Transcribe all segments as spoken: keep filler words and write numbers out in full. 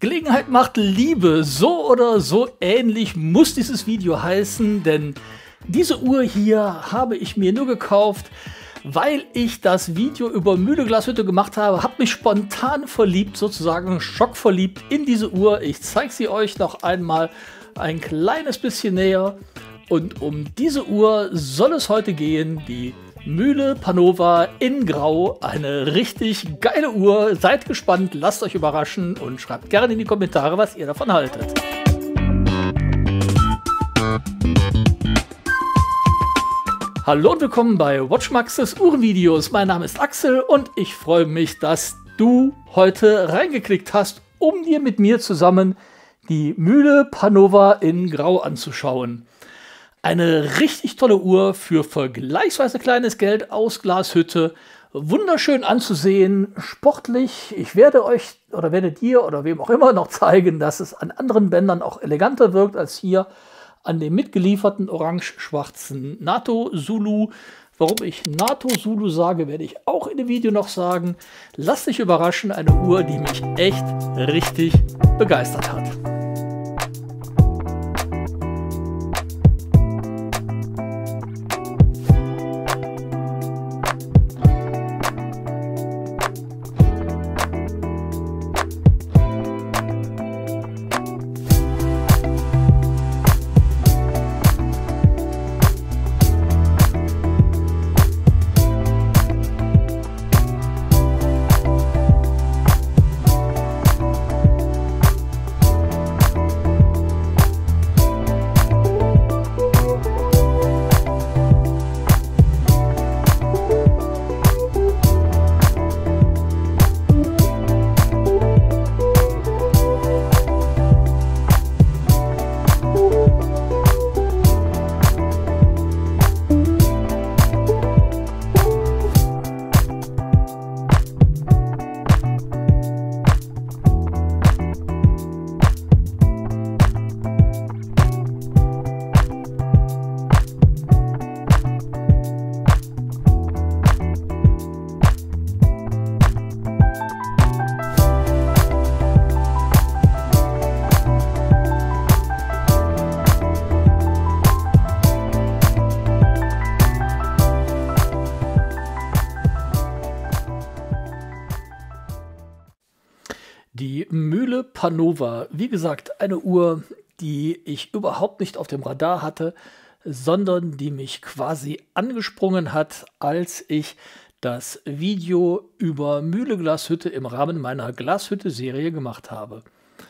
Gelegenheit macht Liebe, so oder so ähnlich muss dieses Video heißen, denn diese Uhr hier habe ich mir nur gekauft, weil ich das Video über Mühle Glashütte gemacht habe, habe mich spontan verliebt, sozusagen schockverliebt in diese Uhr. Ich zeige sie euch noch einmal ein kleines bisschen näher und um diese Uhr soll es heute gehen, die Mühle Panova in Grau, eine richtig geile Uhr. Seid gespannt, lasst euch überraschen und schreibt gerne in die Kommentare, was ihr davon haltet. Hallo und willkommen bei WatchMaxes Uhrenvideos. Mein Name ist Axel und ich freue mich, dass du heute reingeklickt hast, um dir mit mir zusammen die Mühle Panova in Grau anzuschauen. Eine richtig tolle Uhr für vergleichsweise kleines Geld aus Glashütte. Wunderschön anzusehen, sportlich. Ich werde euch oder werde dir oder wem auch immer noch zeigen, dass es an anderen Bändern auch eleganter wirkt als hier an dem mitgelieferten orange-schwarzen NATO Zulu. Warum ich NATO Zulu sage, werde ich auch in dem Video noch sagen. Lasst dich überraschen, eine Uhr, die mich echt richtig begeistert hat. Die Mühle Panova, wie gesagt, eine Uhr, die ich überhaupt nicht auf dem Radar hatte, sondern die mich quasi angesprungen hat, als ich das Video über Mühle Glashütte im Rahmen meiner Glashütte-Serie gemacht habe.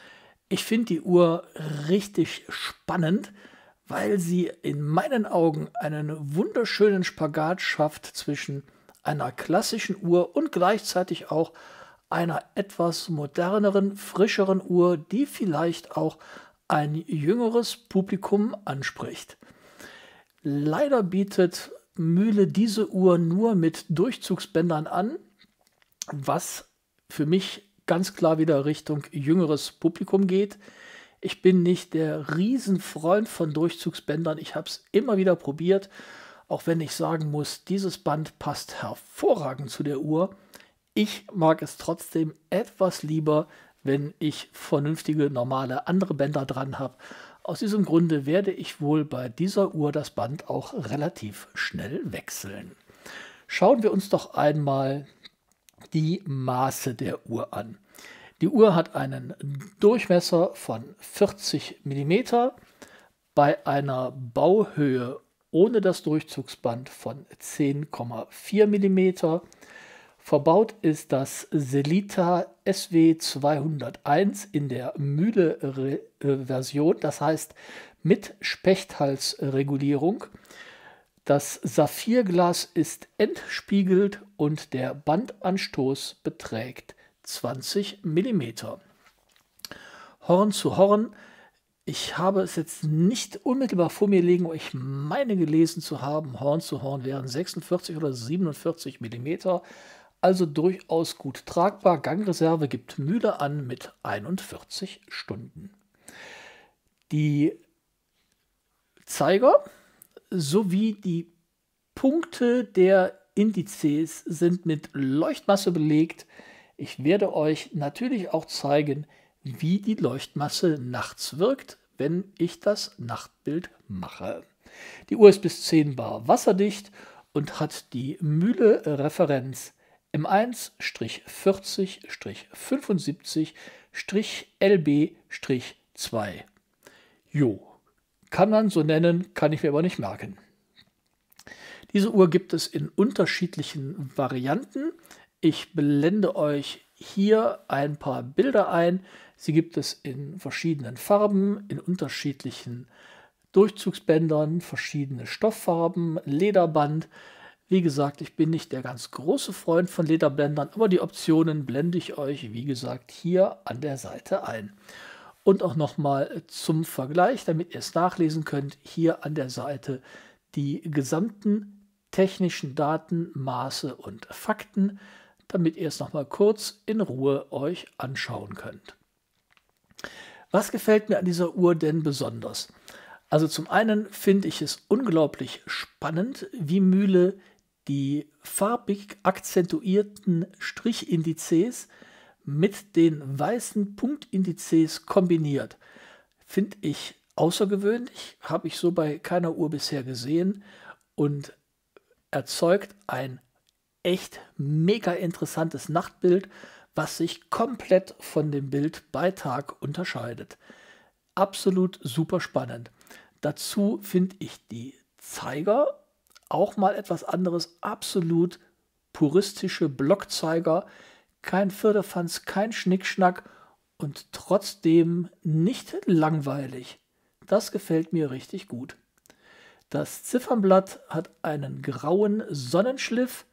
Ich finde die Uhr richtig spannend, weil sie in meinen Augen einen wunderschönen Spagat schafft zwischen einer klassischen Uhr und gleichzeitig auch einer etwas moderneren, frischeren Uhr, die vielleicht auch ein jüngeres Publikum anspricht. Leider bietet Mühle diese Uhr nur mit Durchzugsbändern an, was für mich ganz klar wieder Richtung jüngeres Publikum geht. Ich bin nicht der Riesenfreund von Durchzugsbändern, ich habe es immer wieder probiert, auch wenn ich sagen muss, dieses Band passt hervorragend zu der Uhr. Ich mag es trotzdem etwas lieber, wenn ich vernünftige, normale andere Bänder dran habe. Aus diesem Grunde werde ich wohl bei dieser Uhr das Band auch relativ schnell wechseln. Schauen wir uns doch einmal die Maße der Uhr an. Die Uhr hat einen Durchmesser von vierzig Millimeter bei einer Bauhöhe ohne das Durchzugsband von zehn Komma vier Millimeter. Verbaut ist das Sellita S W zweihunderteins in der Mühle-Version, das heißt mit Spechthalsregulierung. Das Saphirglas ist entspiegelt und der Bandanstoß beträgt zwanzig Millimeter. Horn zu Horn. Ich habe es jetzt nicht unmittelbar vor mir liegen, aber ich meine gelesen zu haben, Horn zu Horn wären sechsundvierzig oder siebenundvierzig Millimeter. Also durchaus gut tragbar. Gangreserve gibt Mühle an mit einundvierzig Stunden. Die Zeiger sowie die Punkte der Indizes sind mit Leuchtmasse belegt. Ich werde euch natürlich auch zeigen, wie die Leuchtmasse nachts wirkt, wenn ich das Nachtbild mache. Die Uhr ist bis zehn bar wasserdicht und hat die Mühle-Referenz M eins vierzig fünfundsiebzig L B zwei. Jo, kann man so nennen, kann ich mir aber nicht merken. Diese Uhr gibt es in unterschiedlichen Varianten. Ich blende euch hier ein paar Bilder ein. Sie gibt es in verschiedenen Farben, in unterschiedlichen Durchzugsbändern, verschiedene Stofffarben, Lederband. Wie gesagt, ich bin nicht der ganz große Freund von Lederbändern, aber die Optionen blende ich euch, wie gesagt, hier an der Seite ein. Und auch nochmal zum Vergleich, damit ihr es nachlesen könnt, hier an der Seite die gesamten technischen Daten, Maße und Fakten, damit ihr es nochmal kurz in Ruhe euch anschauen könnt. Was gefällt mir an dieser Uhr denn besonders? Also zum einen finde ich es unglaublich spannend, wie Mühle die farbig akzentuierten Strichindizes mit den weißen Punktindizes kombiniert. Finde ich außergewöhnlich, habe ich so bei keiner Uhr bisher gesehen und erzeugt ein echt mega interessantes Nachtbild, was sich komplett von dem Bild bei Tag unterscheidet. Absolut super spannend. Dazu finde ich die Zeiger auch mal etwas anderes, absolut puristische Blockzeiger, kein Firlefanz, kein Schnickschnack und trotzdem nicht langweilig. Das gefällt mir richtig gut. Das Ziffernblatt hat einen grauen Sonnenschliff,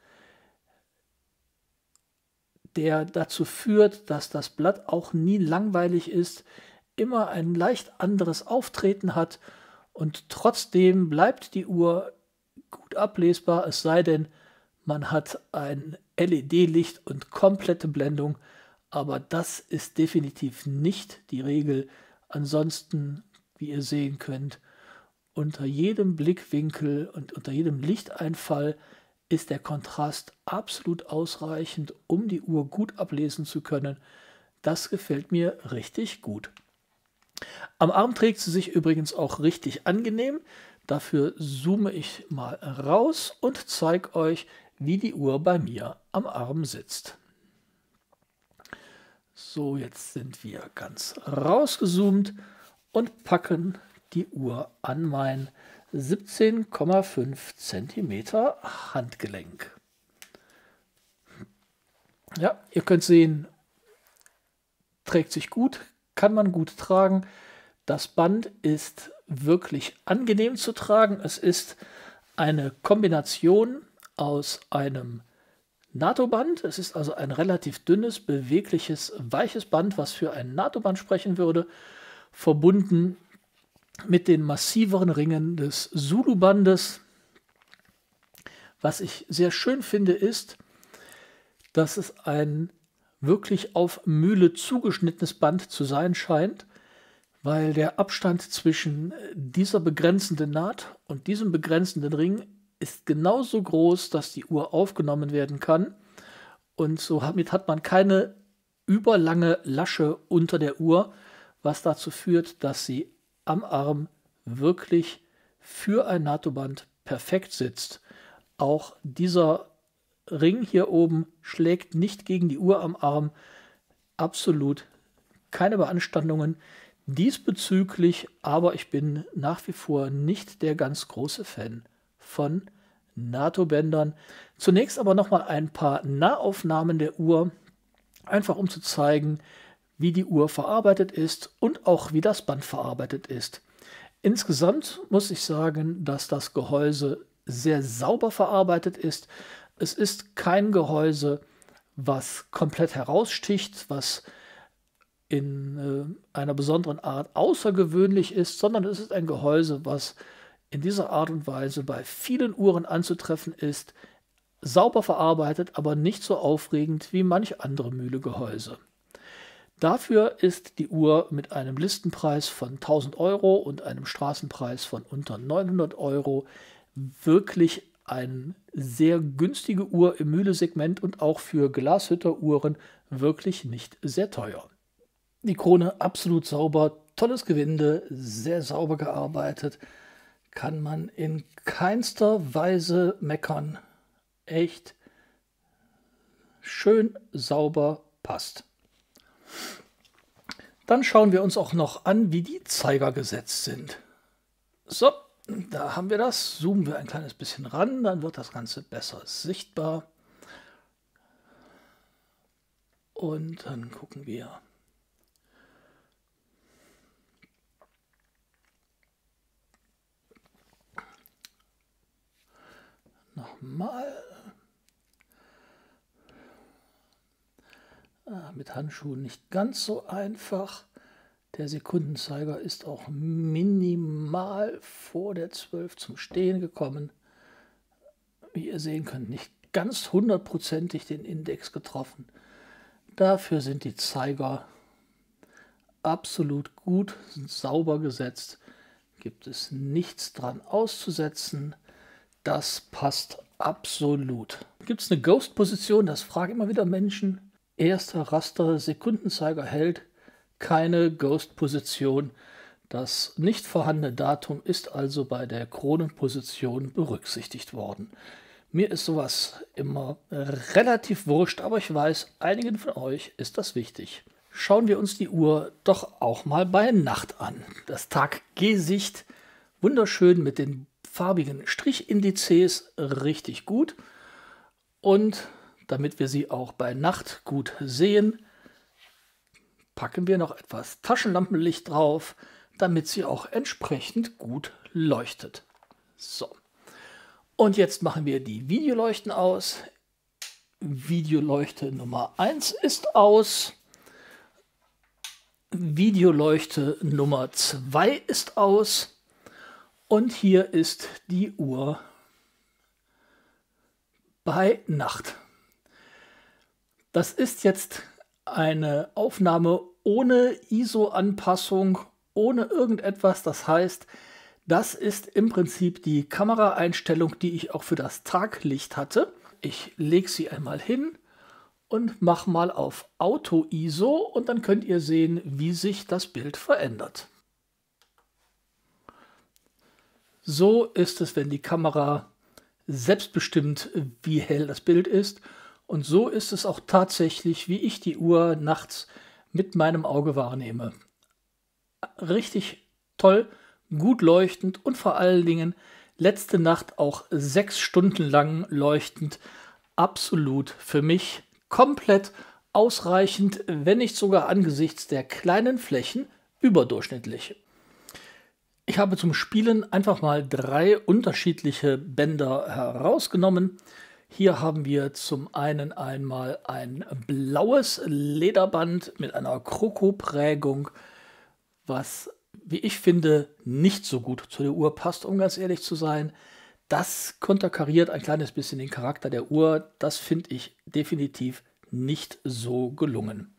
der dazu führt, dass das Blatt auch nie langweilig ist, immer ein leicht anderes Auftreten hat und trotzdem bleibt die Uhr gut ablesbar, es sei denn, man hat ein L E D-Licht und komplette Blendung, aber das ist definitiv nicht die Regel. Ansonsten, wie ihr sehen könnt, unter jedem Blickwinkel und unter jedem Lichteinfall ist der Kontrast absolut ausreichend, um die Uhr gut ablesen zu können. Das gefällt mir richtig gut. Am Arm trägt sie sich übrigens auch richtig angenehm. Dafür zoome ich mal raus und zeige euch, wie die Uhr bei mir am Arm sitzt. So, jetzt sind wir ganz rausgezoomt und packen die Uhr an mein siebzehn Komma fünf Zentimeter Handgelenk. Ja, ihr könnt sehen, trägt sich gut, kann man gut tragen. Das Band ist wirklich angenehm zu tragen. Es ist eine Kombination aus einem NATO-Band. Es ist also ein relativ dünnes, bewegliches, weiches Band, was für ein NATO-Band sprechen würde, verbunden mit den massiveren Ringen des Zulu-Bandes. Was ich sehr schön finde, ist, dass es ein wirklich auf Mühle zugeschnittenes Band zu sein scheint, weil der Abstand zwischen dieser begrenzenden Naht und diesem begrenzenden Ring ist genauso groß, dass die Uhr aufgenommen werden kann. Und somit hat man keine überlange Lasche unter der Uhr, was dazu führt, dass sie am Arm wirklich für ein NATO-Band perfekt sitzt. Auch dieser Ring hier oben schlägt nicht gegen die Uhr am Arm. Absolut keine Beanstandungen diesbezüglich, aber ich bin nach wie vor nicht der ganz große Fan von NATO-Bändern. Zunächst aber nochmal ein paar Nahaufnahmen der Uhr, einfach um zu zeigen, wie die Uhr verarbeitet ist und auch wie das Band verarbeitet ist. Insgesamt muss ich sagen, dass das Gehäuse sehr sauber verarbeitet ist. Es ist kein Gehäuse, was komplett heraussticht, was in äh, einer besonderen Art außergewöhnlich ist, sondern es ist ein Gehäuse, was in dieser Art und Weise bei vielen Uhren anzutreffen ist, sauber verarbeitet, aber nicht so aufregend wie manch andere Mühle-Gehäuse. Dafür ist die Uhr mit einem Listenpreis von tausend Euro und einem Straßenpreis von unter neunhundert Euro wirklich eine sehr günstige Uhr im Mühle-Segment und auch für Glashütter-Uhren wirklich nicht sehr teuer. Die Krone absolut sauber, tolles Gewinde, sehr sauber gearbeitet. Kann man in keinster Weise meckern. Echt schön sauber, passt. Dann schauen wir uns auch noch an, wie die Zeiger gesetzt sind. So, da haben wir das. Zoomen wir ein kleines bisschen ran, dann wird das Ganze besser sichtbar. Und dann gucken wir. Nochmal. Ah, mit Handschuhen nicht ganz so einfach. Der Sekundenzeiger ist auch minimal vor der zwölf zum Stehen gekommen. Wie ihr sehen könnt, nicht ganz hundertprozentig den Index getroffen. Dafür sind die Zeiger absolut gut, sind sauber gesetzt. Gibt es nichts dran auszusetzen. Das passt absolut. Gibt es eine Ghost-Position? Das fragen immer wieder Menschen. Erster Raster, Sekundenzeiger hält. Keine Ghost-Position. Das nicht vorhandene Datum ist also bei der Kronenposition berücksichtigt worden. Mir ist sowas immer relativ wurscht, aber ich weiß, einigen von euch ist das wichtig. Schauen wir uns die Uhr doch auch mal bei Nacht an. Das Tag-G-Sicht, wunderschön mit den farbigen Strichindizes, richtig gut. Und damit wir sie auch bei Nacht gut sehen, packen wir noch etwas Taschenlampenlicht drauf, damit sie auch entsprechend gut leuchtet. So. Und jetzt machen wir die Videoleuchten aus. Videoleuchte Nummer eins ist aus. Videoleuchte Nummer zwei ist aus. Und hier ist die Uhr bei Nacht. Das ist jetzt eine Aufnahme ohne I S O-Anpassung, ohne irgendetwas. Das heißt, das ist im Prinzip die Kameraeinstellung, die ich auch für das Taglicht hatte. Ich lege sie einmal hin und mache mal auf Auto-I S O und dann könnt ihr sehen, wie sich das Bild verändert. So ist es, wenn die Kamera selbst bestimmt, wie hell das Bild ist. Und so ist es auch tatsächlich, wie ich die Uhr nachts mit meinem Auge wahrnehme. Richtig toll, gut leuchtend und vor allen Dingen letzte Nacht auch sechs Stunden lang leuchtend. Absolut für mich komplett ausreichend, wenn nicht sogar angesichts der kleinen Flächen überdurchschnittlich. Ich habe zum Spielen einfach mal drei unterschiedliche Bänder herausgenommen. Hier haben wir zum einen einmal ein blaues Lederband mit einer Krokoprägung, was, wie ich finde, nicht so gut zu der Uhr passt, um ganz ehrlich zu sein. Das konterkariert ein kleines bisschen den Charakter der Uhr. Das finde ich definitiv nicht so gelungen.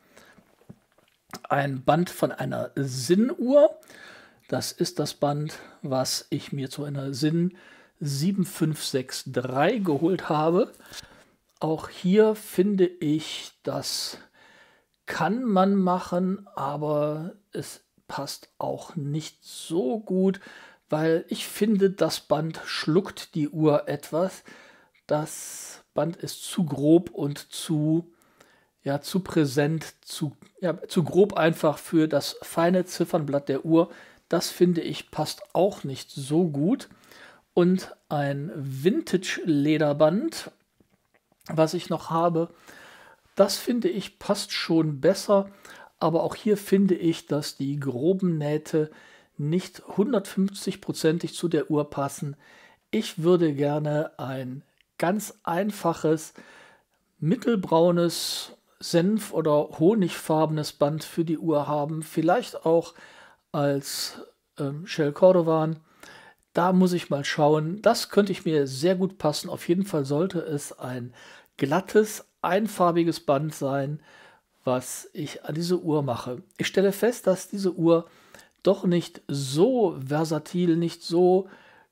Ein Band von einer Sinn-Uhr. Das ist das Band, was ich mir zu einer Sinn sieben fünf sechs drei geholt habe. Auch hier finde ich, das kann man machen, aber es passt auch nicht so gut, weil ich finde, das Band schluckt die Uhr etwas. Das Band ist zu grob und zu, ja, zu präsent, zu, ja, zu grob einfach für das feine Ziffernblatt der Uhr. Das finde ich passt auch nicht so gut. Und ein Vintage-Lederband, was ich noch habe, das finde ich passt schon besser. Aber auch hier finde ich, dass die groben Nähte nicht hundertfünfzig-prozentig zu der Uhr passen. Ich würde gerne ein ganz einfaches, mittelbraunes, senf- oder honigfarbenes Band für die Uhr haben. Vielleicht auch als ähm, Shell Cordovan. Da muss ich mal schauen. Das könnte ich mir sehr gut passen. Auf jeden Fall sollte es ein glattes, einfarbiges Band sein, was ich an diese Uhr mache. Ich stelle fest, dass diese Uhr doch nicht so versatil, nicht so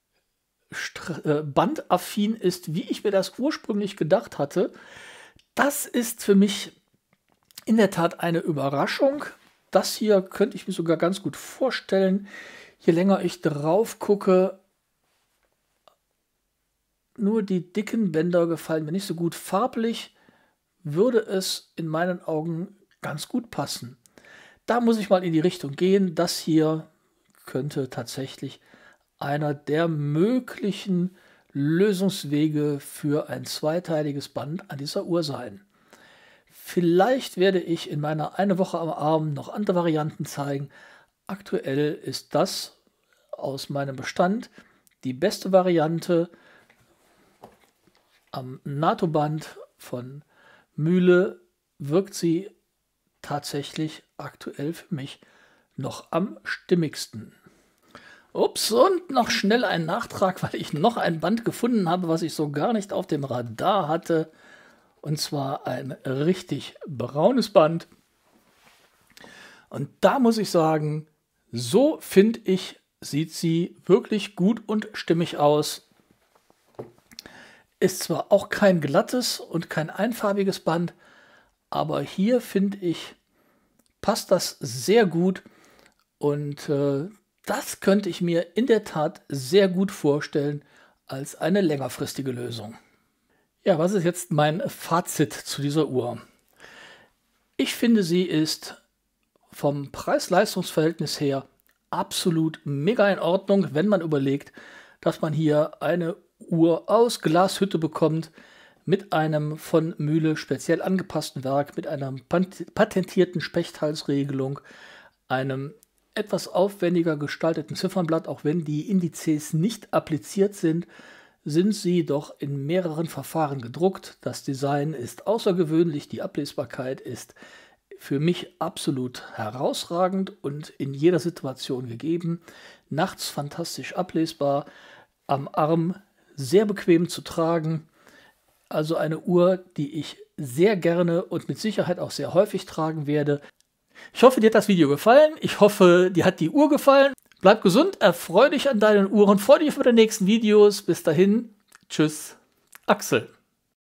äh, bandaffin ist, wie ich mir das ursprünglich gedacht hatte. Das ist für mich in der Tat eine Überraschung. das hier könnte ich mir sogar ganz gut vorstellen. Je länger ich drauf gucke, nur die dicken Bänder gefallen mir nicht so gut. Farblich würde es in meinen Augen ganz gut passen. Da muss ich mal in die Richtung gehen. Das hier könnte tatsächlich einer der möglichen Lösungswege für ein zweiteiliges Band an dieser Uhr sein. Vielleicht werde ich in meiner eine Woche am Arm noch andere Varianten zeigen. Aktuell ist das aus meinem Bestand die beste Variante am NATO-Band von Mühle. Wirkt sie tatsächlich aktuell für mich noch am stimmigsten. Ups, und noch schnell ein Nachtrag, weil ich noch ein Band gefunden habe, was ich so gar nicht auf dem Radar hatte. Und zwar ein richtig braunes Band. Und da muss ich sagen, so finde ich, sieht sie wirklich gut und stimmig aus. Ist zwar auch kein glattes und kein einfarbiges Band, aber hier finde ich, passt das sehr gut. Und äh, das könnte ich mir in der Tat sehr gut vorstellen als eine längerfristige Lösung. Ja, was ist jetzt mein Fazit zu dieser Uhr? Ich finde, sie ist vom Preis-Leistungs-Verhältnis her absolut mega in Ordnung, wenn man überlegt, dass man hier eine Uhr aus Glashütte bekommt, mit einem von Mühle speziell angepassten Werk, mit einer patentierten Spechthalsregelung, einem etwas aufwendiger gestalteten Ziffernblatt, auch wenn die Indizes nicht appliziert sind, sind sie doch in mehreren Verfahren gedruckt. Das Design ist außergewöhnlich, die Ablesbarkeit ist für mich absolut herausragend und in jeder Situation gegeben. Nachts fantastisch ablesbar, am Arm sehr bequem zu tragen. Also eine Uhr, die ich sehr gerne und mit Sicherheit auch sehr häufig tragen werde. Ich hoffe, dir hat das Video gefallen. Ich hoffe, dir hat die Uhr gefallen. Bleib gesund, erfreu dich an deinen Uhren, freue dich auf die nächsten Videos. Bis dahin, tschüss, Axel.